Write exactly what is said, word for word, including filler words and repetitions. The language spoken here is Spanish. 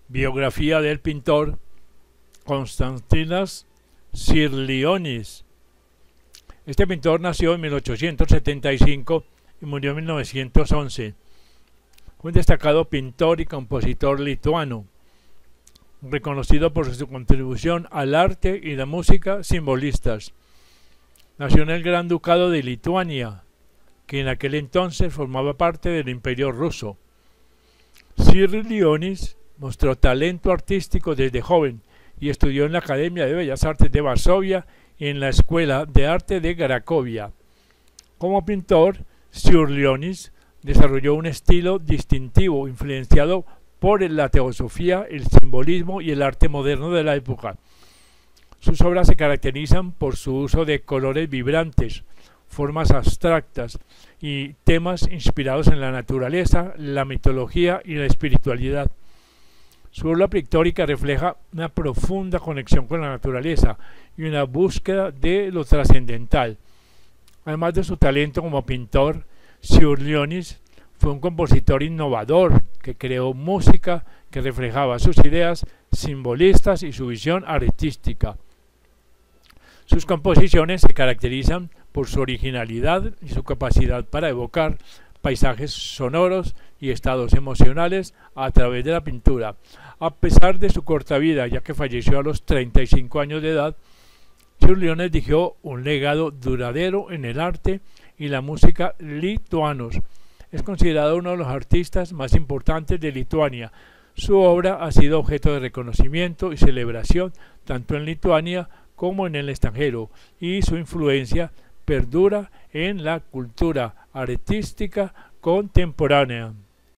Biografía del pintor Konstantinas Čiurlionis. Este pintor nació en mil ochocientos setenta y cinco y murió en mil novecientos once. Fue un destacado pintor y compositor lituano, reconocido por su contribución al arte y la música simbolistas. Nació en el Gran Ducado de Lituania, que en aquel entonces formaba parte del Imperio Ruso. Čiurlionis mostró talento artístico desde joven y estudió en la Academia de Bellas Artes de Varsovia y en la Escuela de Arte de Cracovia. Como pintor, Čiurlionis desarrolló un estilo distintivo influenciado por la teosofía, el simbolismo y el arte moderno de la época. Sus obras se caracterizan por su uso de colores vibrantes, formas abstractas y temas inspirados en la naturaleza, la mitología y la espiritualidad. Su obra pictórica refleja una profunda conexión con la naturaleza y una búsqueda de lo trascendental. Además de su talento como pintor, Čiurlionis fue un compositor innovador que creó música que reflejaba sus ideas simbolistas y su visión artística. Sus composiciones se caracterizan por su originalidad y su capacidad para evocar paisajes sonoros y estados emocionales a través de la pintura. A pesar de su corta vida, ya que falleció a los treinta y cinco años de edad, Čiurlionis dejó un legado duradero en el arte y la música lituanos. Es considerado uno de los artistas más importantes de Lituania. Su obra ha sido objeto de reconocimiento y celebración tanto en Lituania como en el extranjero, y su influencia perdura en la cultura artística contemporánea.